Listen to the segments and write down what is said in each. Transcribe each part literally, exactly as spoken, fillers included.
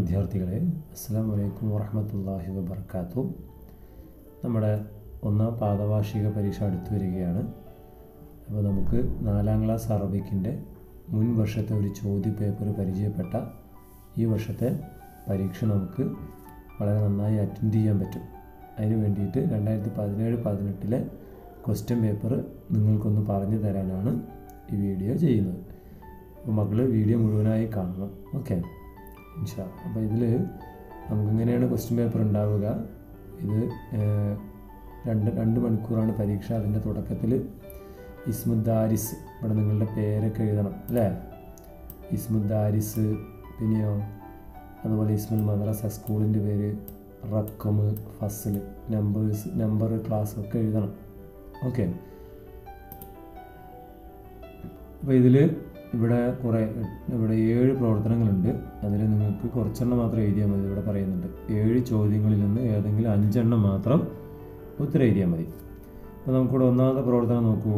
വിദ്യാർത്ഥികളെ, അസ്സലാമു അലൈക്കും വറഹ്മത്തുള്ളാഹി വബറകാതുഹു. നമ്മുടെ ഒന്നാം പാദവാർഷിക പരീക്ഷ അടുത്തു വരികയാണ്. അപ്പോൾ നമുക്ക് നാലാം ക്ലാസ് അറബിക്കിൻ്റെ മുൻ വർഷത്തെ ഒരു ചോദ്യ പേപ്പർ പരിചയപ്പെട്ട ഈ വർഷത്തെ പരീക്ഷ നമുക്ക് വളരെ നന്നായി അറ്റൻഡ് ചെയ്യാൻ പറ്റും. അതിന് വേണ്ടിയിട്ട് രണ്ടായിരത്തി പതിനേഴ് പതിനെട്ടിലെ ക്വസ്റ്റ്യൻ പേപ്പർ നിങ്ങൾക്കൊന്ന് പറഞ്ഞു തരാനാണ് ഈ വീഡിയോ ചെയ്യുന്നത്. അപ്പോൾ മക്കൾ വീഡിയോ മുഴുവനായി കാണണം. ഓക്കെ, ഇൻഷാ. അപ്പോൾ ഇതിൽ നമുക്കിങ്ങനെയാണ് ക്വസ്റ്റ്യൻ പേപ്പർ ഉണ്ടാവുക. ഇത് രണ്ട് രണ്ട് മണിക്കൂറാണ് പരീക്ഷ. അതിൻ്റെ തുടക്കത്തിൽ ഇസ്മുദ്ദാരിസ്, ഇവിടെ നിങ്ങളുടെ പേരൊക്കെ എഴുതണം അല്ലേ. ഇസ്മുദ്ദാരിസ്, പിന്നെയോ അതുപോലെ ഇസ്മുൽ മദ്രസ, സ്കൂളിൻ്റെ പേര്, റക്കമ്, ഫസ്ൽ, നമ്പേഴ്സ്, നമ്പർ, ക്ലാസ് ഒക്കെ എഴുതണം. ഓക്കെ. അപ്പോൾ ഇതിൽ ഇവിടെ കുറേ ഇവിടെ ഏഴ് പ്രവർത്തനങ്ങളുണ്ട്. അതിൽ നിങ്ങൾക്ക് കുറച്ചെണ്ണം മാത്രം എഴുതിയാൽ മതി. ഇവിടെ പറയുന്നുണ്ട് ഏഴ് ചോദ്യങ്ങളിൽ നിന്ന് ഏതെങ്കിലും അഞ്ചെണ്ണം മാത്രം ഉത്തരം എഴുതിയാൽ മതി. അപ്പോൾ നമുക്കിവിടെ ഒന്നാമത്തെ പ്രവർത്തനം നോക്കൂ.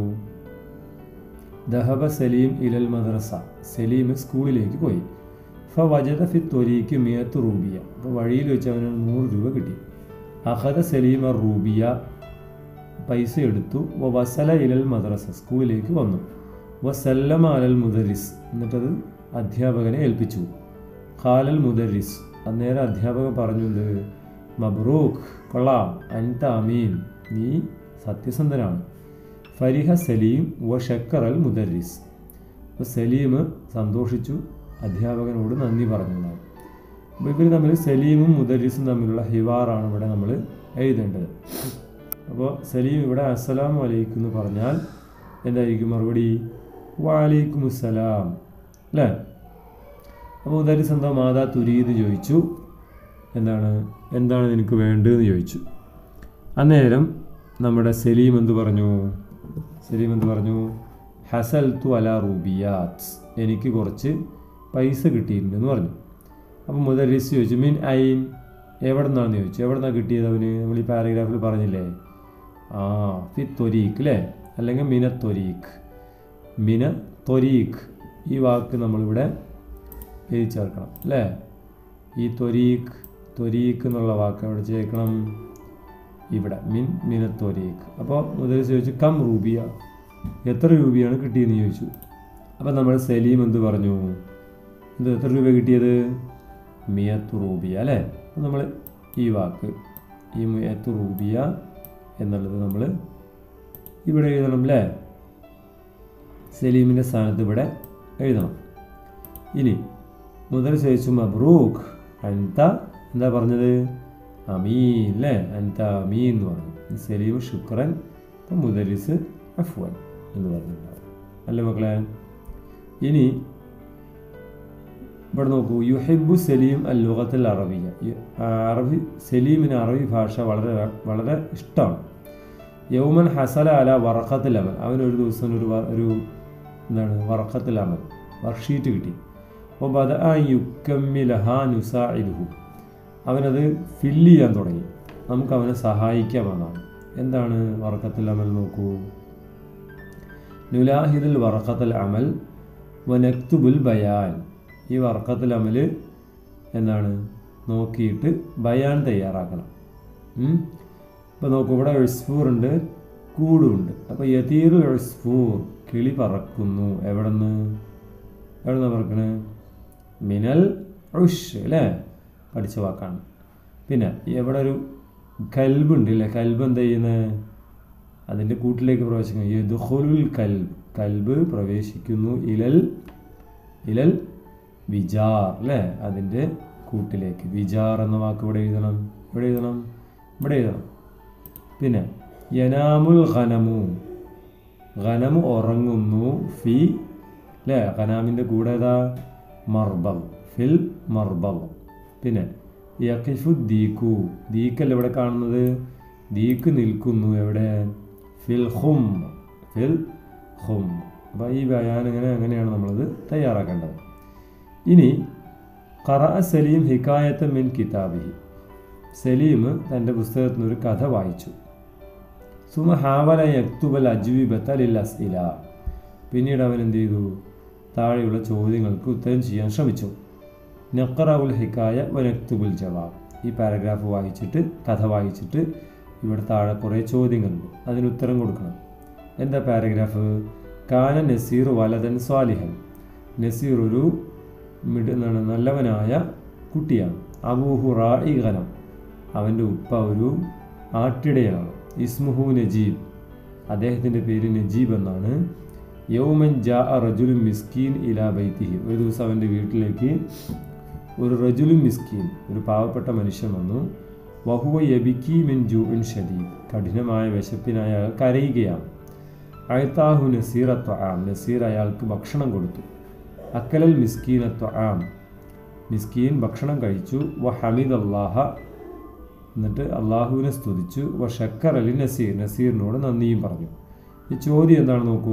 ദഹബ സലീം ഇലൽ മദ്രസ. സലീം സ്കൂളിലേക്ക് പോയി. ഫ വജദ ഫി ത്വരീക്ക് മിയത്ത് റൂബിയ. അപ്പോൾ വഴിയിൽ വെച്ച് അവന് നൂറ് രൂപ കിട്ടി. അഹദ സലീം അർ റൂബിയ. പൈസ എടുത്തു. വ വസല ഇലൽ മദ്രസ. സ്കൂളിലേക്ക് വന്നു. വസല്ലമ അലൽ മുദരിസ്. എന്നിട്ടത് അധ്യാപകനെ ഏൽപ്പിച്ചു. ഖാലൽ മുദരിസ്. അന്നേരം അധ്യാപകൻ പറഞ്ഞത് മബ്രൂഖ്, കൊള്ളാം, അൻത അമീൻ, നീ സത്യസന്ധനാണ്. ഫരിഹ സലീം വ ഷക്കറൽ മുദരിസ്. അപ്പോൾ സലീം സന്തോഷിച്ചു, അധ്യാപകനോട് നന്ദി പറഞ്ഞതാണ്. അപ്പോൾ ഇവർ തമ്മിൽ സലീമും മുദരിസും തമ്മിലുള്ള ഹിവാറാണ് ഇവിടെ നമ്മൾ എഴുതേണ്ടത്. അപ്പോൾ സലീം ഇവിടെ അസ്സലാമു അലൈക്കും എന്ന് പറഞ്ഞാൽ എന്തായിരിക്കും മറുപടി? വഅലൈക്കും അസ്സലാം അല്ലേ. അപ്പോൾ മുദരിസ് എന്താ മാതാ തുരീദ് ചോദിച്ചു. എന്താണ് എന്താണ് നിനക്ക് വേണ്ടതെന്ന് ചോദിച്ചു. അന്നേരം നമ്മുടെ സലീം എന്ത് പറഞ്ഞു? സലീം എന്ത് പറഞ്ഞു? ഹസൽത്തു അലാ റൂബിയാത്ത്. എനിക്ക് കുറച്ച് പൈസ കിട്ടിയിട്ടുണ്ടെന്ന് പറഞ്ഞു. അപ്പോൾ മുദരിസ് ചോദിച്ചു മിൻ ഐൻ, എവിടെ നിന്നാണെന്ന് ചോദിച്ചു. എവിടെ നിന്നാണ് കിട്ടിയത് അവന്? നമ്മൾ ഈ പാരഗ്രാഫിൽ പറഞ്ഞില്ലേ, ആ ഫി ത്വരീഖ് അല്ലേ, അല്ലെങ്കിൽ മിന ത്വരീഖ്. മിന ത്വരീഖ് ഈ വാക്ക് നമ്മളിവിടെ എഴുതി ചേർക്കണം അല്ലേ. ഈ ത്വരീഖ് ത്വരീഖ് എന്നുള്ള വാക്ക് എവിടെ ചേർക്കണം? ഇവിടെ മിൻ മിന ത്വരീഖ്. അപ്പോൾ മുദരിസ് ചോദിച്ചു കം റൂബിയ, എത്ര രൂപയാണ് കിട്ടിയെന്ന് ചോദിച്ചു. അപ്പോൾ നമ്മൾ സലീം എന്ത് പറഞ്ഞു? ഇത് എത്ര രൂപ കിട്ടിയത്? മിയത്ത് റൂബിയ അല്ലേ. അപ്പോൾ നമ്മൾ ഈ വാക്ക് ഈ മിയത്ത് റൂബിയ എന്നുള്ളത് നമ്മൾ ഇവിടെ എഴുതണം അല്ലേ. സലീമിൻ്റെ സ്ഥാനത്ത് ഇവിടെ എഴുതണം. ഇനി മുദരിസ് ചോദിച്ചു മബ്രൂഖ് അൻത, എന്താ പറഞ്ഞത്? അമീൻ അല്ലേ. അൻത അമീൻ എന്ന് പറഞ്ഞു. സലീം ശുക്രൻ, അപ്പം മുദരിസ് അഫ്വൻ എന്ന് പറഞ്ഞിട്ടുണ്ടാവും അല്ലേ മക്കളെ. ഇനി ഇവിടെ നോക്കൂ. യുഹിബ്ബു സലീം അൽ ലുഗത്തുൽ അറബിയ. അറബി സലീമിന് അറബി ഭാഷ വളരെ വളരെ ഇഷ്ടമാണ്. യൗമൻ ഹസല അല വറഖത്തുൽ അമൽ. അവനൊരു ദിവസം ഒരു ഒരു എന്താണ് വറഖത്തുൽ അമൽ വർക്ക്ഷീറ്റ് കിട്ടി. അപ്പോൾ ബദ യുക്കമ്മിലഹ നുസാഇദുഹു. അവനത് ഫില്ല് ചെയ്യാൻ തുടങ്ങി. നമുക്ക് അവനെ സഹായിക്കാമെന്നാണ്. എന്താണ് വറഖത്തുൽ അമൽ? നോക്കൂ. നുലാഹിദുൽ വറഖത്തുൽ അമൽ വനക്തുബുൽ ബയാൻ. ഈ വറഖത്തുൽ അമൽ എന്താണ്? നോക്കിയിട്ട് ബയാൻ തയ്യാറാക്കണം. ഇപ്പോൾ നോക്കൂ, ഇവിടെ ഉസ്ഫൂർ ഉണ്ട്, കൂടുണ്ട്. അപ്പോൾ യതീറുൽ ഉസ്ഫൂർ, കിളി പറക്കുന്നു. എവിടെ നിന്ന് എവിടെ നിന്നാണ് പറക്കണത്? മിനൽ ഉഷ് അല്ലേ, പഠിച്ച വാക്കാണ്. പിന്നെ എവിടെ ഒരു കൽബുണ്ട് അല്ലേ. കൽബ് എന്താ ചെയ്യുന്നത്? അതിൻ്റെ കൂട്ടിലേക്ക് പ്രവേശിക്കുന്നു. യദ്ഖുലുൽ കൽബ്, കൽബ് പ്രവേശിക്കുന്നു. ഇലൽ ഇലൽ വിജാർ അല്ലേ, അതിൻ്റെ കൂട്ടിലേക്ക്. വിജാർ എന്ന വാക്ക് ഇവിടെ എഴുതണം. ഇവിടെ എഴുതണം ഇവിടെ എഴുതണം. പിന്നെ യനാമുൽ ഖനമു, ഖനമു ഉറങ്ങുന്നു. ഫി അല്ലേ, ഖനാമിൻ്റെ കൂടെ ഏതാ? മർബഗ്, ഫിൽ മർബഗ്. പിന്നെ യഖിഫു ദീക്കു, ദീക്കല്ല ഇവിടെ കാണുന്നത്. ദീക്ക് നിൽക്കുന്നു എവിടെ? ഫിൽ ഖും, ഫിൽ ഖും. അപ്പോൾ ഈ ബയാൻ ഇങ്ങനെ അങ്ങനെയാണ് നമ്മളത് തയ്യാറാക്കേണ്ടത്. ഇനി ഖറഅ സലീം ഹിക്കായത്ത മിൻ കിതാബിഹി. സലീം തൻ്റെ പുസ്തകത്തിൽ നിന്ന് ഒരു കഥ വായിച്ചു. സുമ ഹാവല യക്തുബൽ അജ്വിബത ലിൽ അസ്ഇല. പിന്നീട് അവൻ എന്ത് ചെയ്തു? താഴെയുള്ള ചോദ്യങ്ങൾക്ക് ഉത്തരം ചെയ്യാൻ ശ്രമിച്ചു. നഖറഉൽ ഹിക്കായ വനക്തുബുൽ ജവാബ്. ഈ പാരഗ്രാഫ് വായിച്ചിട്ട് കഥ വായിച്ചിട്ട് ഇവിടെ താഴെ കുറേ ചോദ്യങ്ങളുണ്ട്, അതിന് ഉത്തരം കൊടുക്കണം. എന്താ പാരഗ്രാഫ്? കാന നസീർ വലതൻ സ്വാലിഹൻ. നസീർ ഒരു മിഡ് എന്താണ് നല്ലവനായ കുട്ടിയാണ്. അബൂഹു റാഇ ഗനം. അവൻ്റെ ഉപ്പ ഒരു ആട്ടിടയാണ്. ഇസ്മുഹു നജീബ്. അദ്ദേഹത്തിൻ്റെ പേര് നജീബ് എന്നാണ്. യൗമൻ ജാ റജുലു മിസ്കീൻ ഇലാ ബൈത്തിഹി. ഒരു ദിവസം അവൻ്റെ വീട്ടിലേക്ക് ഒരു റജുലു മിസ്കീൻ, ഒരു പാവപ്പെട്ട മനുഷ്യൻ വന്നു. വഹുവ യബിക്കി മിൻ ജൂഇൻ ഷദീദ്. കഠിനമായ വിശപ്പിനായി അയാൾ കരയുകയാണ്. അയത്താഹു നസീർ അത്വആം. നസീർ അയാൾക്ക് ഭക്ഷണം കൊടുത്തു. അക്കലൽ മിസ്കീൻ അത്വആം. മിസ്കീൻ ഭക്ഷണം കഴിച്ചു. വ ഹമീദ് അല്ലാഹ. എന്നിട്ട് അള്ളാഹുവിനെ സ്തുതിച്ചു. വ ഷക്കർ അലി നസീർ. നസീറിനോട് നന്ദിയും പറഞ്ഞു. ഈ ചോദ്യം എന്താണ് നോക്കൂ.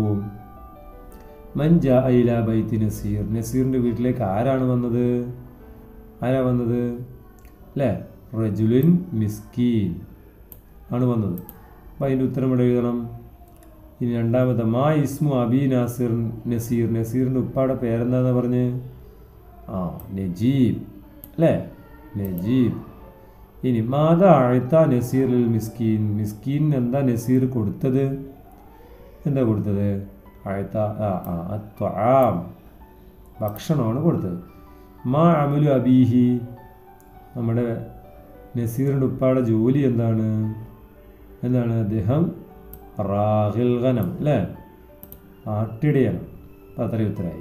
മൻ ജാ ഇലാ ബൈത്തി നസീർ. നസീറിൻ്റെ വീട്ടിലേക്ക് ആരാണ് വന്നത്? ആരാ വന്നത് അല്ലേ? റജുലുൻ മിസ്കീൻ ആണ് വന്നത്. അപ്പം അതിൻ്റെ ഉത്തരം ഇവിടെ എഴുതണം. ഇനി രണ്ടാമത്തെ മാ ഇസ്മു അബി നാസിർ നസീർ. നസീറിൻ്റെ ഉപ്പാടെ പേരെന്താന്ന് പറഞ്ഞ്? ആ നജീബ് അല്ലേ? നജീബ്. ഇനി മാത അഴുത്ത നസീറിൽ മിസ്കീൻ. മിസ്കീൻ എന്താ നസീർ കൊടുത്തത്? എന്താ കൊടുത്തത്? അഴുത്ത ആ ആ ത്വആം, ഭക്ഷണമാണ് കൊടുത്തത്. മാ അമലു അബീഹി. നമ്മുടെ നസീറിൻ്റെ ഉപ്പാടെ ജോലി എന്താണ്? എന്താണ്? അദ്ദേഹം റാഹിൽ ഗനം അല്ലേ? ആട്ടിടയാണ്. അപ്പം അത്രയും ഉത്തരമായി.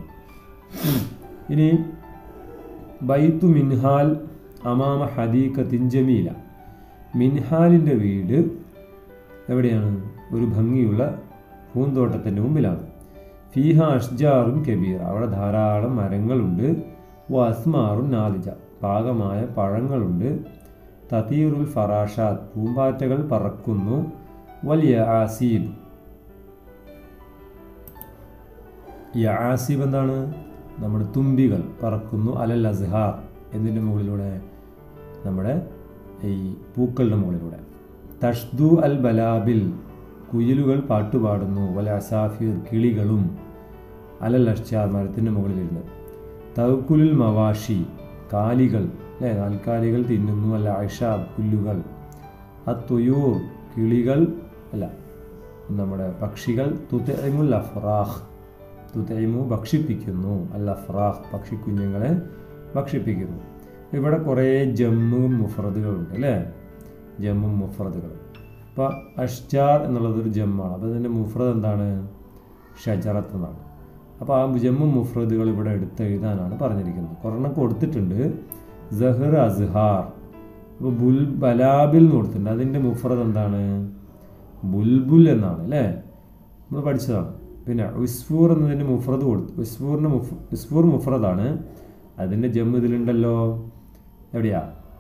ഇനി ബൈത്തു മിൻഹാൽ അമാമ ഹദീഖത്തിൻ ജമീല. മിൻഹാലിൻ്റെ വീട് എവിടെയാണ്? ഒരു ഭംഗിയുള്ള പൂന്തോട്ടത്തിൻ്റെ മുമ്പിലാണ്. ഫീഹ അഷ്ജാറുൻ കബീർ. അവിടെ ധാരാളം മരങ്ങളുണ്ട്. വസ്മാറുൻ നാലിജ. പാകമായ പഴങ്ങളുണ്ട്. തതീറുൽ ഫറാഷാത്ത്. പൂമ്പാറ്റകൾ പറക്കുന്നു. വലിയ ആസീബ്. യാസീബ് എന്താണ്? നമ്മുടെ തുമ്പികൾ പറക്കുന്നു. അലൽ അസ്ഹാർ. എന്തിൻ്റെ മുകളിലൂടെ? നമ്മുടെ ഈ പൂക്കളുടെ മുകളിലൂടെ. തഷ്ദു അൽ ബലാബിൽ. കുയിലുകൾ പാട്ടുപാടുന്നു. വല അസാഫീർ. കിളികളും. അലൽ അഷ്ജാർ. മരത്തിൻ്റെ മുകളിലിരുന്ന്. തവക്കുലുൽ മവാഷി. കാലികൾ അല്ലേ? നാൽക്കാലികൾ തിന്നുന്നു. അല്ല അഷാബ്. പുല്ലുകൾ. അത്തുയൂർ. കിളികൾ അല്ല നമ്മുടെ പക്ഷികൾ. തുതഇമുൽ അഫ്രാഹ്. തുതഇമു ഭക്ഷിപ്പിക്കുന്നു. അൽ അഫ്രാഹ് പക്ഷിക്കുഞ്ഞുങ്ങളെ ഭക്ഷിപ്പിക്കുന്നു. ഇവിടെ കുറേ ജമ്മും മുഫ്രദുകളുണ്ട് അല്ലേ? ജമ്മും മുഫ്രദുകളും. അപ്പോൾ അഷ്ജാർ എന്നുള്ളതൊരു ജമ്മാണ്. അപ്പോൾ ഇതിൻ്റെ മുഫ്രദ് എന്താണ്? ഷജറത്ത് എന്നാണ്. അപ്പോൾ ആ ജമ്മും മുഫ്രദുകൾ ഇവിടെ എടുത്ത് എഴുതാനാണ് പറഞ്ഞിരിക്കുന്നത്. കുറെണ്ണം കൊടുത്തിട്ടുണ്ട്. സഹർ അസ്ഹാർ. അപ്പോൾ ബുൽ ബലാബിൽ എന്ന് കൊടുത്തിട്ടുണ്ട്. അതിൻ്റെ മുഫ്രദ് എന്താണ്? ബുൽബുൽ എന്നാണ് അല്ലേ? നമ്മൾ പഠിച്ചതാണ്. പിന്നെ ഉസ്ഫൂർ എന്നതിൻ്റെ മുഫ്രദ് കൊടുത്തു. ഉസ്ഫൂറിൻ്റെ മുഫ് ഉസ്ഫൂർ മുഫ്രദാണ്. അതിൻ്റെ ജമ്മ് ഇതിലുണ്ടല്ലോ. എവിടെയാ?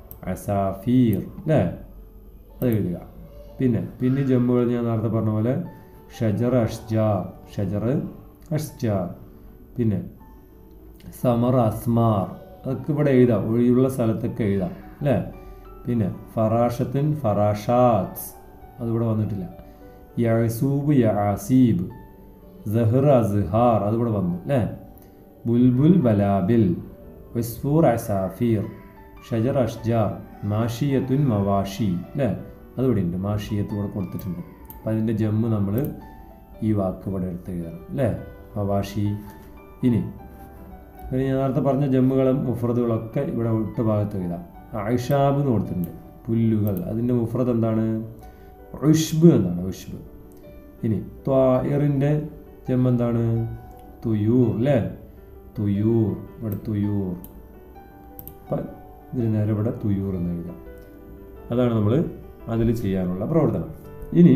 അസാഫീർ അല്ലേ? അത് എഴുതുക. പിന്നെ പിന്നെ ജമ്മുകൾ ഞാൻ നേരത്തെ പറഞ്ഞ പോലെ ഷജർ അഷ്ജാർ. ഷജർ അഷ്ജാർ. പിന്നെ സമർ അസ്മാർ. അതൊക്കെ ഇവിടെ എഴുതാം. ഒഴിയുള്ള സ്ഥലത്തൊക്കെ എഴുതാം അല്ലേ? പിന്നെ ഫറാഷത്തിൻ ഫറാഷാത്ത്. അതിവിടെ വന്നിട്ടില്ല. യസൂബ് യാസീബ്. സഹർ അസ്ഹാർ. അതിവിടെ വന്നു അല്ലേ? ബുൽബുൽ ബലാബിൽ. ഉസ്ഫൂർ അസാഫീർ. ഷജർ അഷ്ജാർ. മാഷിയത്തുൻ മവാഷി അല്ലേ? അതിവിടെ ഉണ്ട്. മാഷിയത്ത് ഇവിടെ കൊടുത്തിട്ടുണ്ട്. അപ്പം അതിൻ്റെ ജമ്മ് നമ്മൾ ഈ വാക്ക് ഇവിടെ എടുത്ത് എഴുതണം അല്ലേ? മവാഷി. ഇനി പിന്നെ ഞാൻ നേരത്തെ പറഞ്ഞ ജമ്മുകളും മുഫ്രദുകളൊക്കെ ഇവിടെ ഒട്ട ഭാഗത്ത് എഴുതാം. ഐഷാബ് എന്ന് കൊടുത്തിട്ടുണ്ട്. പുല്ലുകൾ. അതിൻ്റെ മുഫ്രദ് എന്താണ്? ഉഷ്ബ് എന്നാണ്. ഉഷ്ബ്. ഇനി ത്വാഇറിൻ്റെ ജമ്മ് എന്താണ്? തുയൂർ അല്ലേ? തുയൂർ. ഇവിടെ തുയൂർ. അപ്പം ഇതിന് നേരെ ഇവിടെ തുയൂർ എന്ന് എഴുതാം. അതാണ് നമ്മൾ അതിൽ ചെയ്യാനുള്ള പ്രവർത്തനം. ഇനി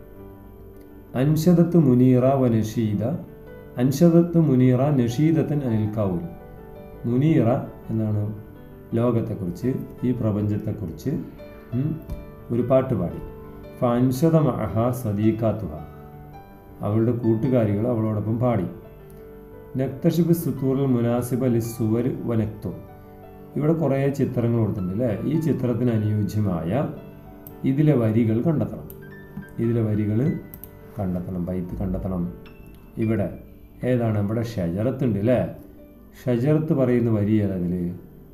അൻഷദത്ത് മുനീറ വ നഷീദ. അൻഷദത്ത് മുനീറ നഷീദത്തൻ അനിൽ കൗൽ. മുനീറ എന്നാണ് ലോകത്തെക്കുറിച്ച്, ഈ പ്രപഞ്ചത്തെക്കുറിച്ച് ഒരു പാട്ട് പാടി. ഫൻഷദ മഅഹ സദീഖാത്തുഹ. അവളുടെ കൂട്ടുകാരികൾ അവളോടൊപ്പം പാടി. നക്തഷിബ് സുത്തൂറിൽ മുനാസിബ ലിസ്സുവർ വനക്തു. ഇവിടെ കുറേ ചിത്രങ്ങൾ കൊടുത്തിട്ടുണ്ട് അല്ലേ? ഈ ചിത്രത്തിന് അനുയോജ്യമായ ഇതിലെ വരികൾ കണ്ടെത്തണം. ഇതിലെ വരികൾ കണ്ടെത്തണം. ബൈത്ത് കണ്ടെത്തണം. ഇവിടെ ഏതാണ്? ഇവിടെ ഷജറത്തുണ്ട് അല്ലേ? ഷജറത്ത് പറയുന്ന വരി ഏതാ? ഇതിൽ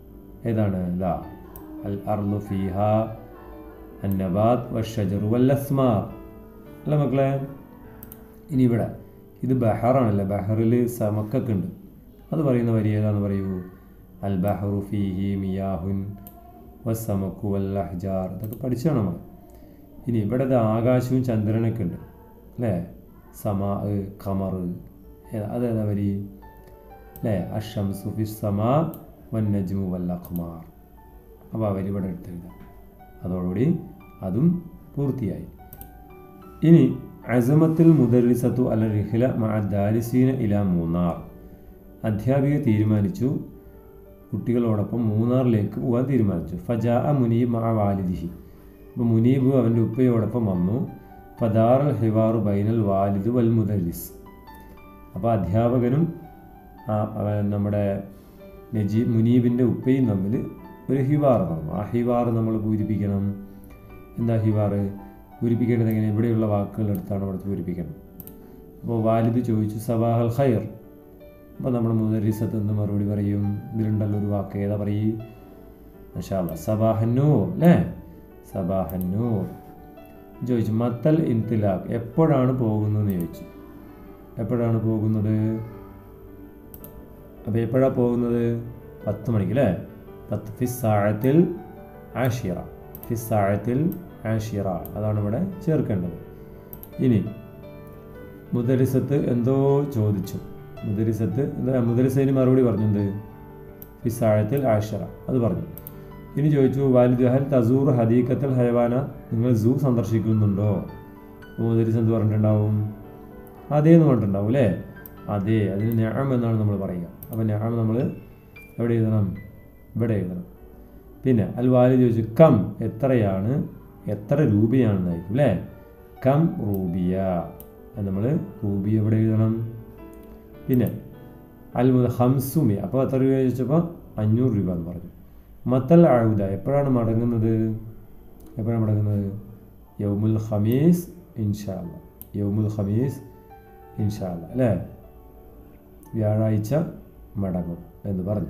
ഏതാണ് ദാ അൽ അർളു ഫീഹ അന്നബാത്ത് വഷജറു വല്ലസ്മാർ അല്ല മക്കളെ. ഇനി ഇവിടെ ഇത് ബഹറാണല്ലേ, ബഹറിൽ സമക്കൊക്കെ ഉണ്ട്. അത് പറയുന്ന വരി ഏതാണെന്ന് പറയൂ. അൽ ബഹറു ഫീഹി മിയാഹുൻ വസ്സമക്കു വല്ലഹ്ജാർ. ഇതൊക്കെ പഠിച്ചാണ് നമ്മൾ. ഇനി ഇവിടെ ഇത് ആകാശവും ചന്ദ്രനൊക്കെ ഉണ്ട് അല്ലേ. സമാ ഖമർ അതേതാ വരി അല്ലേ. അഷംസു ഫിസ് സമാ വന്നജ്മു വല്ലഖ്മാർ. അപ്പോൾ ആ വരി ഇവിടെ എടുത്തെഴുതാം. അതോടുകൂടി അതും പൂർത്തിയായി. ഇനി അസമത്തിൽ മുദരിസത്തു അല റിഹ്ല മഅ ദാരിസീന ഇലാ മൂന്നാർ. അധ്യാപിക തീരുമാനിച്ചു കുട്ടികളോടൊപ്പം മൂന്നാറിലേക്ക് പോകാൻ തീരുമാനിച്ചു. ഫജാ മുനീബ് മഅ വാലിദിഹി. അപ്പോൾ മുനീബ് അവൻ്റെ ഉപ്പയോടൊപ്പം വന്നു. ഫദാറൽ ഹിവാറു ബൈനൽ വാലിദ് വൽ മുദരിസ്. അപ്പോൾ അധ്യാപകനും നമ്മുടെ നജീ മുനീബിൻ്റെ ഉപ്പയും തമ്മിൽ ഒരു ഹിവാർ നടന്നു. ആ ഹിവാർ നമ്മൾ പൂരിപ്പിക്കണം. എന്താ ഹിവാർ പൂരിപ്പിക്കേണ്ടത് എങ്ങനെ? ഇവിടെയുള്ള വാക്കുകൾ എടുത്താണ് അവിടെ പൂരിപ്പിക്കണം. അപ്പോൾ വാലിദ് ചോദിച്ചു സബാഹൽ ഖൈർ. അപ്പോൾ നമ്മുടെ മുദരിസത്ത് എന്ത് മറുപടി പറയും? ഇതിലുണ്ടല്ലോ ഒരു വാക്ക്, ഏതാ പറയും? മാഷാ അല്ലാഹ് സബാഹന്നൂർ അല്ലേ. സബാഹന്നൂർ ചോദിച്ചു. മത്തൽ ഇൻതിലാഖ് എപ്പോഴാണ് പോകുന്നതെന്ന് ചോദിച്ചു. എപ്പോഴാണ് പോകുന്നത്? അപ്പോൾ എപ്പോഴാണ് പോകുന്നത്? പത്ത് മണിക്ക് അല്ലേ. പത്ത് ഫിസ്സാഴത്തിൽ ആഷിറ. ഫിസ്സാഴത്തിൽ ആഷിറ അതാണ് ഇവിടെ ചേർക്കേണ്ടത്. ഇനി മുദരിസത്ത് എന്തോ ചോദിച്ചു. മുദരിസത്ത് എന്താ? മുദരിസത്തിന് മറുപടി പറഞ്ഞത് ഫിസ്സാഴത്തിൽ ആഷിറ അത് പറഞ്ഞു. ഇനി ചോദിച്ചു വാലിദ് ഹൽ തസൂർ ഹദീഖത്തുൽ ഹയവാന. നിങ്ങൾ സൂ സന്ദർശിക്കുന്നുണ്ടോ? മുദരിസ് എന്ത് പറഞ്ഞിട്ടുണ്ടാവും? അതേ എന്ന് പറഞ്ഞിട്ടുണ്ടാവും അല്ലേ. അതെ, അതിന് നഅം എന്നാണ് നമ്മൾ പറയുക. അപ്പോൾ നഅം നമ്മൾ എവിടെ എഴുതണം? ഇവിടെ എഴുതണം. പിന്നെ അൽ വാലിദ് ചോദിച്ചു കം എത്രയാണ്, എത്ര രൂപയാണെന്നായിരിക്കും അല്ലേ. കം റൂബിയ. അത് നമ്മൾ റൂബിയ എവിടെ എഴുതണം? പിന്നെ അൽ മുദ ഹംസുമി. അപ്പോൾ എത്ര രൂപ ചോദിച്ചപ്പോൾ അഞ്ഞൂറ് രൂപ എന്ന് പറഞ്ഞു. മത്തൽ ആവുദ എപ്പോഴാണ് മടങ്ങുന്നത്? എപ്പോഴാണ് മടങ്ങുന്നത്? യൗമുൽ ഖമീസ് ഇൻഷാ അല്ലാഹ്. യൗമുൽ ഖമീസ് ഇൻഷാ അല്ലാഹ് അല്ലേ. വ്യാഴാഴ്ച മടങ്ങും എന്ന് പറഞ്ഞു.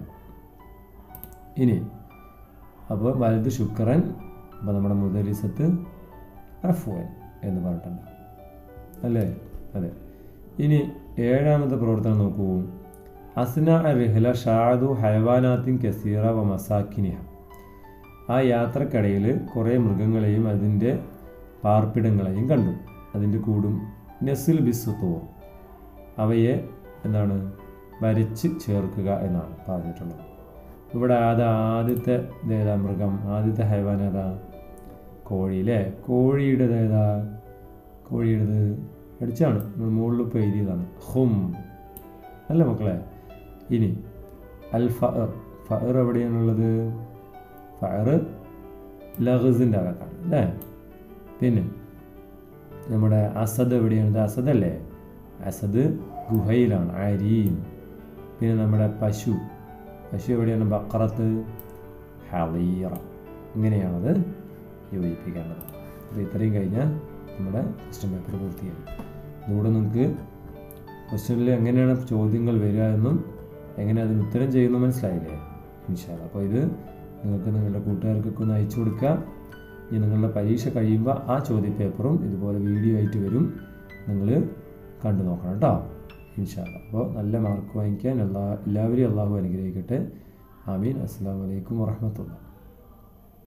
ഇനി അപ്പോൾ വലുത് ശുക്രൻ. അപ്പോൾ നമ്മുടെ മുദരിസത്ത് അഫ്വൻ എന്ന് പറഞ്ഞിട്ടുണ്ട് അല്ലേ. അതെ. ഇനി ഏഴാമത്തെ പ്രവർത്തനം നോക്കൂ. അസ്ന റിഹ്ല ഷാദു ഹൈവാനാത്തിൻ കസീറ വ മസാക്കിനിഹ. ആ യാത്രക്കിടയിൽ കുറേ മൃഗങ്ങളെയും അതിൻ്റെ പാർപ്പിടങ്ങളെയും കണ്ടു. അതിൻ്റെ കൂടും നസിൽ ബിസ്സുത്തൂർ അവയെ എന്താണ് വരച്ച് ചേർക്കുക എന്നാണ് പറഞ്ഞിട്ടുള്ളത്. ഇവിടെ അത് ആദ്യത്തെ ഏതാ മൃഗം? ആദ്യത്തെ ഹൈവാൻ ഏതാ? കോഴി അല്ലേ. കോഴിയുടേത് ഏതാ? കോഴിയുടേത് അടിച്ചാണ് മുകളിൽ ഇപ്പോൾ എഴുതിയതാണ് ഹും അല്ല മക്കളെ. ഇനി അൽ ഫഅർ. ഫഅർ എവിടെയാണുള്ളത്? ഫഅർ ലഗ്സിൻ്റെ അകത്താണ് അല്ലേ. പിന്നെ നമ്മുടെ അസദ് എവിടെയാണ്? അസദ് അല്ലേ. അസദ് ഗുഹയിലാണ്, അരീം. പിന്നെ നമ്മുടെ പശു. പശു എവിടെയാണ്? ബക്കറത്ത് ഹളീറ. ഇങ്ങനെയാണത് യോജിപ്പിക്കേണ്ടത്. അപ്പോൾ ഇത്രയും കഴിഞ്ഞാൽ നമ്മുടെ ക്വസ്റ്റ്യൻ പേപ്പർ പൂർത്തിയായി. ഇതുകൂടെ നിങ്ങൾക്ക് ക്വസ്റ്റ്യനിൽ എങ്ങനെയാണ് ചോദ്യങ്ങൾ വരിക എന്നും എങ്ങനെ അതിന് ഉത്തരം ചെയ്യുന്നു മനസ്സിലായില്ലേ? ഇൻഷാ അല്ലാഹ്. അപ്പോൾ ഇത് നിങ്ങൾക്ക് നിങ്ങളുടെ കൂട്ടുകാർക്കൊക്കെ ഒന്ന് അയച്ചു കൊടുക്കുക. ഇനി നിങ്ങളുടെ പരീക്ഷ കഴിയുമ്പോൾ ആ ചോദ്യപേപ്പറും ഇതുപോലെ വീഡിയോ ആയിട്ട് വരും. നിങ്ങൾ കണ്ടു നോക്കണം കേട്ടോ ഇൻഷാ അല്ലാഹ്. അപ്പോൾ നല്ല മാർക്ക് വാങ്ങിക്കാൻ എല്ലാ എല്ലാവരെയും അള്ളാഹു അനുഗ്രഹിക്കട്ടെ. ആമീൻ. അസ്സലാമു അലൈക്കും വറഹ്മത്തുള്ളാഹി.